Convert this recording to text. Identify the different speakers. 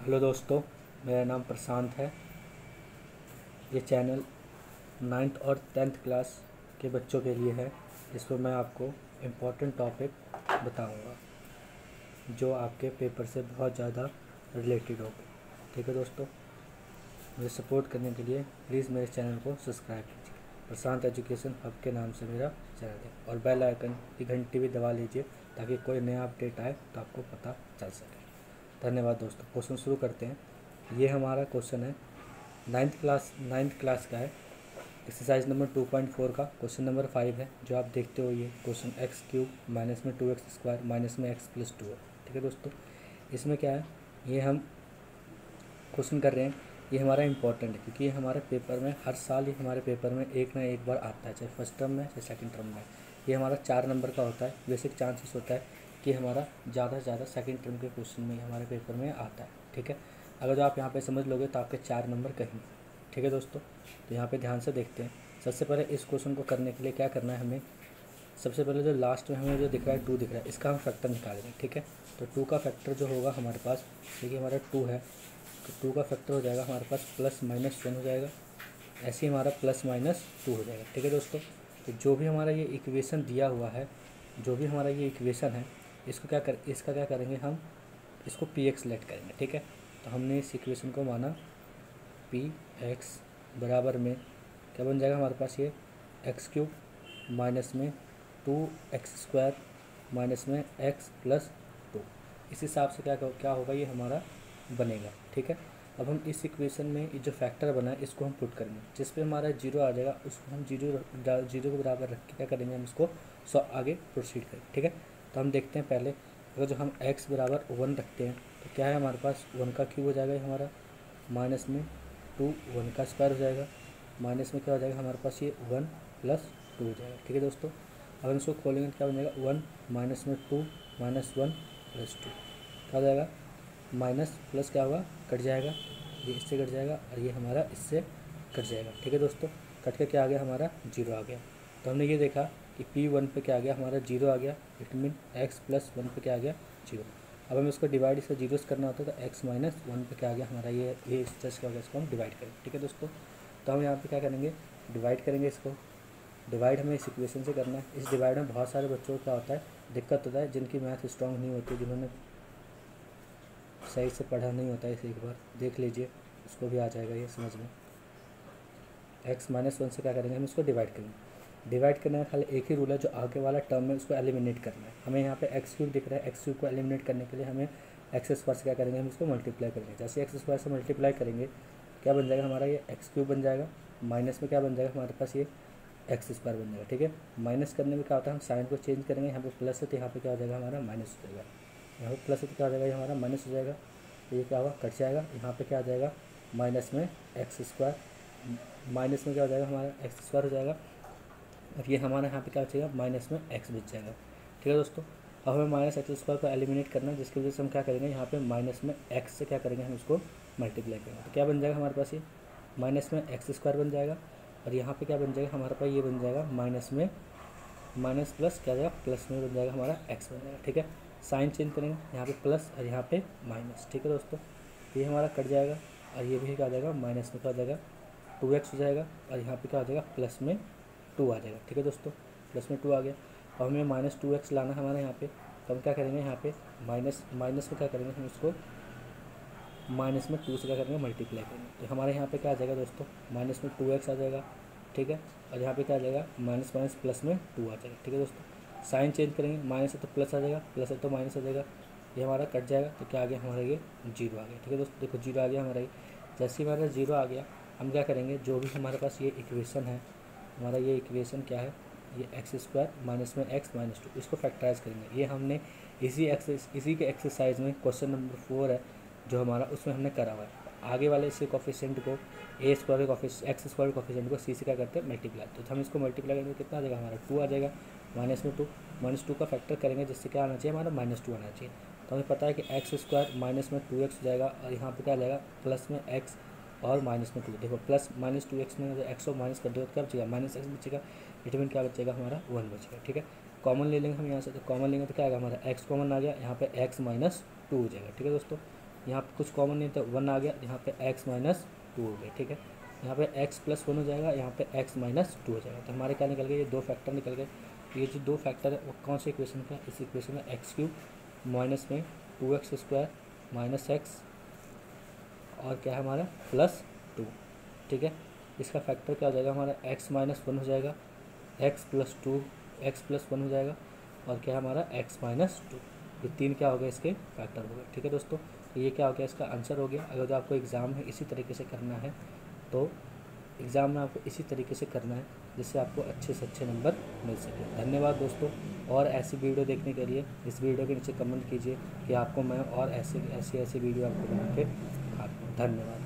Speaker 1: Hello दोस्तों, मेरा नाम प्रशांत है। ये चैनल 9th और 10th क्लास के बच्चों के लिए है, जिसमें मैं आपको इम्पोर्टेंट टॉपिक बताऊंगा जो आपके पेपर से बहुत ज़्यादा रिलेटेड होगा। ठीक है दोस्तों, मुझे सपोर्ट करने के लिए प्लीज़ मेरे चैनल को सब्सक्राइब कीजिए। प्रशांत एजुकेशन हब के नाम से मेरा चैनल है, और बेल आइकन की घंटी भी दबा लीजिए ताकि कोई नया अपडेट आए तो आपको पता चल सके। धन्यवाद दोस्तों। क्वेश्चन शुरू करते हैं। ये हमारा क्वेश्चन है नाइन्थ क्लास का है। एक्सरसाइज नंबर 2.4 का क्वेश्चन नंबर 5 है। जो आप देखते हो ये क्वेश्चन x³ माइनस में 2x² माइनस में x+2 है। ठीक है दोस्तों, इसमें क्या है, ये हम क्वेश्चन कर रहे हैं। ये हमारा इंपॉर्टेंट है क्योंकि ये हमारे पेपर में हर साल ही हमारे पेपर में एक ना एक बार आता है, चाहे फर्स्ट टर्म में चाहे सेकंड टर्म में। ये हमारा 4 नंबर का होता है। बेसिक चांसेस होता है कि हमारा ज़्यादा से ज़्यादा सेकंड टर्म के क्वेश्चन में हमारे पेपर में आता है। ठीक है, अगर जो आप यहाँ पे समझ लोगे तो आपके 4 नंबर कहीं। ठीक है दोस्तों, तो यहाँ पे ध्यान से देखते हैं। सबसे पहले इस क्वेश्चन को करने के लिए क्या करना है हमें, सबसे पहले जो लास्ट में हमें जो दिख रहा है 2 दिख रहा है, इसका हम फैक्टर निकालेंगे। ठीक है, तो 2 का फैक्टर जो होगा हमारे पास, देखिए हमारा 2 है, तो 2 का फैक्टर हो जाएगा हमारे पास +-1 हो जाएगा। ऐसे ही हमारा +-2 हो जाएगा। ठीक है दोस्तों, तो जो भी हमारा ये इक्वेशन दिया हुआ है, जो भी हमारा ये इक्वेशन है, इसका क्या करेंगे हम, इसको px लेट करेंगे। ठीक है, तो हमने इस इक्वेशन को माना px बराबर में क्या बन जाएगा हमारे पास, ये x³ माइनस में 2x² माइनस में x+2। इस हिसाब से क्या होगा, ये हमारा बनेगा। ठीक है, अब हम इस इक्वेशन में ये जो फैक्टर बना है इसको हम पुट करेंगे। जिस पे हमारा 0 आ जाएगा उसको हम जीरो के बराबर रख के क्या करेंगे, हम इसको आगे प्रोसीड करेंगे। ठीक है, तो हम देखते हैं पहले, अगर जो हम x बराबर 1 रखते हैं तो क्या है हमारे पास 1 का क्यूब हो जाएगा ये हमारा, माइनस में 2 1 का स्क्वायर हो जाएगा, माइनस में क्या हो जाएगा हमारे पास ये 1+2 हो जाएगा। ठीक है दोस्तों, अब हम इसको खोलेंगे तो क्या बन जाएगा 1 माइनस में 2 माइनस 1+2 क्या हो जाएगा, माइनस प्लस क्या होगा, कट जाएगा, ये इससे कट जाएगा और ये हमारा इससे कट जाएगा। ठीक है दोस्तों, कट के क्या आ गया हमारा 0 आ गया। तो हमने ये देखा कि P1 पे क्या आ गया हमारा 0 आ गया, इट मीन x+1 पे क्या आ गया 0। अब हमें इसको डिवाइड इसका जीरोस करना होता है, तो x-1 पे क्या आ गया हमारा, ये जस्ट क्या हो गया, इसको हम डिवाइड करेंगे। ठीक है दोस्तों, तो हम यहाँ पे क्या करेंगे, डिवाइड करेंगे इसको। डिवाइड हमें इस इक्वेशन से करना है। इस डिवाइड में बहुत सारे बच्चों को क्या होता है, दिक्कत होता है, जिनकी मैथ स्ट्रॉन्ग नहीं होती, जिन्होंने सही से पढ़ा नहीं होता है, इसे एक बार देख लीजिए, उसको भी आ जाएगा ये समझ में। x-1 से क्या करेंगे, हम इसको डिवाइड करेंगे। डिवाइड करने का खाली एक ही रूल है, जो आगे वाला टर्म है उसको एलिमिनेट करना है। हमें यहाँ पे x³ दिख रहा है, x³ को एलिमिनेट करने के लिए हमें x² से क्या करेंगे, हम इसको मल्टीप्लाई करेंगे। जैसे x² से मल्टीप्लाई करेंगे क्या बन जाएगा हमारा, ये x³ बन जाएगा, माइनस में क्या बन जाएगा हमारे पास, ये x² बन जाएगा। ठीक है, माइनस करने में क्या होता है, हम साइन को चेंज करेंगे, यहाँ पे प्लस है तो यहाँ पे क्या हो जाएगा हमारा माइनस हो जाएगा, यहाँ पे प्लस है तो क्या हो जाएगा हमारा माइनस हो जाएगा, तो ये क्या होगा, कट जाएगा। यहाँ पे क्या आ जाएगा, माइनस में x², माइनस में क्या हो जाएगा हमारा x² हो जाएगा, और ये हमारा यहाँ पे क्या बचेगा, माइनस में x बच जाएगा। ठीक है दोस्तों, अब हमें माइनस x² को एलिमिनेट करना है, जिसकी वजह से हम क्या करेंगे, यहाँ पे माइनस में x से क्या करेंगे, हम इसको मल्टीप्लाई करेंगे। तो क्या बन जाएगा हमारे पास, ये माइनस में x² बन जाएगा, और यहाँ पे क्या बन जाएगा हमारे पास, ये बन जाएगा माइनस में माइनस प्लस क्या जाएगा, प्लस में बन जाएगा हमारा x बन जाएगा। ठीक है, साइन चेंज करेंगे, यहाँ पे प्लस और यहाँ पे माइनस। ठीक है दोस्तों, ये हमारा कट जाएगा, और ये भी क्या आ जाएगा, माइनस में क्या आ जाएगा 2x हो जाएगा, और यहाँ पे क्या आ जाएगा, प्लस में 2 आ जाएगा। ठीक है दोस्तों, प्लस में 2 आ गया। और हमें -2x लाना है हमारे यहाँ पे, तो हम क्या करेंगे, यहाँ पे माइनस में क्या करेंगे, हम इसको माइनस में 2 से क्या करेंगे, मल्टीप्लाई करेंगे। तो हमारे यहाँ पे क्या आ जाएगा दोस्तों, माइनस में 2x आ जाएगा। ठीक है, और यहाँ पे क्या आ जाएगा, माइनस प्लस में 2 आ जाएगा। ठीक है दोस्तों, साइन चेंज करेंगे, माइनस है तो प्लस आ जाएगा, प्लस है तो माइनस आ जाएगा, ये हमारा कट जाएगा, तो क्या आ गया हमारा, ये 0 आ गया। ठीक है दोस्तों, देखो 0 आ गया हमारा ये। जैसे ही हमारा 0 आ गया, हम क्या करेंगे, जो भी हमारे पास ये इक्वेशन है, हमारा ये इक्वेशन क्या है, ये x² माइनस में x-2, इसको फैक्टराइज करेंगे। ये हमने इसी के एक्सरसाइज में क्वेश्चन नंबर 4 है जो हमारा, उसमें हमने करा हुआ है। आगे वाले इसी कोफिशिएंट को x² के कोफिशिएंट को c से क्या करते हैं, मल्टीप्लाई। तो हम इसको मल्टीप्लाई करेंगे, कितना आ जाएगा हमारा 2 आ जाएगा, माइनस में 2, -2 का फैक्टर करेंगे, जिससे क्या आना चाहिए हमारा -2 आना चाहिए। तो हमें पता है कि x² माइनस में 2x हो जाएगा, और यहाँ पे क्या आ जाएगा, प्लस में x और माइनस में 2। देखो प्लस -2x में x को माइनस कर दो तो क्या बचेगा, -x बचेगा, इट मीन क्या बचेगा हमारा 1 बचेगा। ठीक है, कॉमन ले लेंगे हम यहाँ से, तो कॉमन लेंगे तो क्या आएगा हमारा x कॉमन आ गया, यहाँ पे x -2 हो जाएगा। ठीक है दोस्तों, यहाँ पे कुछ कॉमन नहीं था, 1 आ गया, यहाँ पे x माइनस 2 हो गया, ठीक है। यहाँ पे x प्लस 1 हो जाएगा, यहाँ पे x माइनस 2 हो जाएगा। तो हमारे क्या निकल गए, ये 2 फैक्टर निकल गए। ये जो 2 फैक्टर है वो कौन से इक्वेशन का, इस इक्वेशन में एक्स क्यूब माइनस में 2x स्क्वायर माइनस x और क्या है हमारा प्लस 2, ठीक है। इसका फैक्टर क्या हो जाएगा हमारा, x माइनस 1 हो जाएगा, x प्लस 2, x प्लस 1 हो जाएगा और क्या है हमारा x माइनस 2। ये 3 क्या हो गए, इसके फैक्टर हो गए, ठीक है दोस्तों। तो ये क्या हो गया, इसका आंसर हो गया। अगर जो आपको एग्ज़ाम में इसी तरीके से करना है तो एग्ज़ाम में आपको इसी तरीके से करना है जिससे आपको अच्छे से अच्छे नंबर मिल सके। धन्यवाद दोस्तों। और ऐसी वीडियो देखने के लिए इस वीडियो के नीचे कमेंट कीजिए कि आपको मैं और ऐसी वीडियो आपको बना के दिखाता हूँ। धन्यवाद।